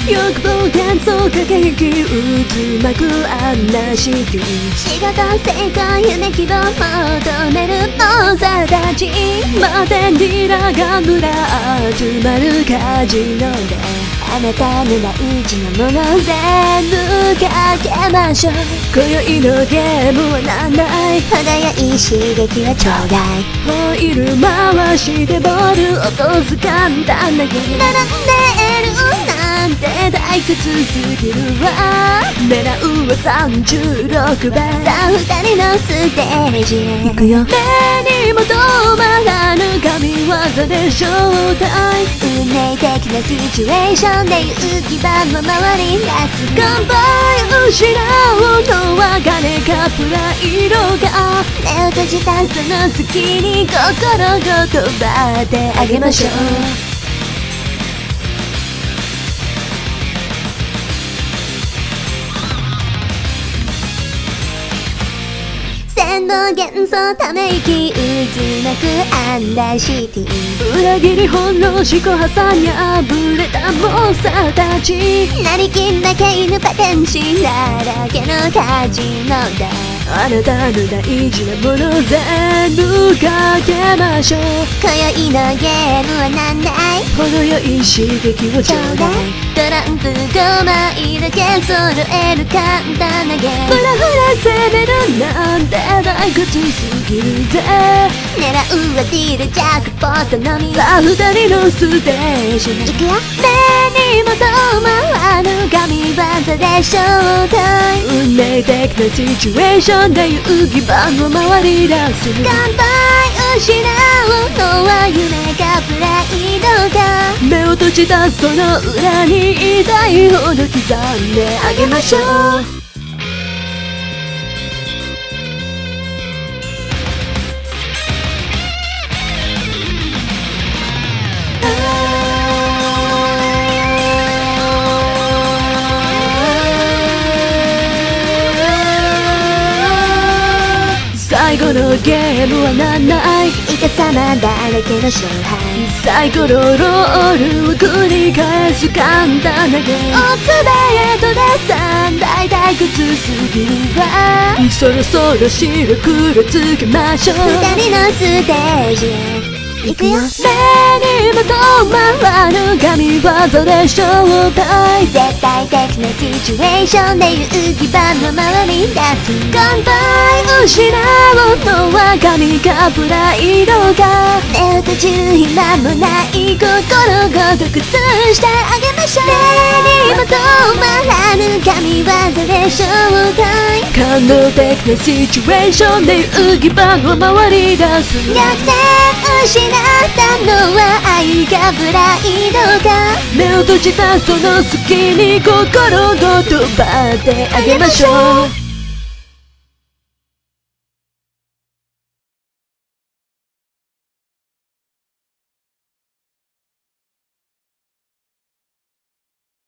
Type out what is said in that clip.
欲望幻想輝き渦巻くあんな仕組み、 仕事成功夢希望求める猛者たち、 摩天リラが群ら集まるカジノで、 あなたの大事なもの全部かけましょう。 今宵のゲームはなんだい、 程よい刺激はちょうだい。 ホイール回してボール落とす簡単なゲーム、 並んでるなんて退屈すぎるわ。狙うは36番、 さあ二人のステージへ行くよ。目にも止まらぬ神業でショータイム、 運命的なシチュエーションで勇気版の周りに出す。 乾杯失うのは金かプライドか、 目を閉じたその隙に心ごと奪ってあげましょう。 線の幻想ため息渦巻くアンダーシティ、 裏切り翻弄思考挟みあぶれたモンスターたち、 なりきんだけ犬パテンシだらけのカジノだ。 あなたの大事なもの全部かけましょう。 今宵のゲームはなんだい、 程よい刺激をちょうだい。 トランプ5枚だけ揃える簡単なゲーム、 ふらふら攻めるなんて退屈すぎるぜ。 狙うはディールジャックポットのみ、 さあ二人のステージへ行くよ。目にも止まらぬ神業でショータイム、 運命的なシチュエーションで遊戯盤を回り出す。 乾杯失うのは夢かプライドか、 目を閉じたその裏に痛いほど刻んであげましょう。最後のゲームはなんだい、 イカ様だらけの勝敗、 サイコロロールを繰り返す簡単なゲーム、 おつべやとで三大退屈すぎるわ。そろそろ白黒つけましょう。 二人のステージへ行くよ。 目にも止まらぬ神業でショータイム、 絶対的なシチュエーションで遊戯盤の周りに出す。 乾杯失うのは神かプライドか、 目を閉じる暇もない心ごと崩してあげましょう。目にも止まらぬ神業でショータイム、 感動的なシチュエーションで遊戯盤を回り出す。 逆転失ったのは愛かプライドか、 目を閉じたその隙に心ごと奪ってあげましょう。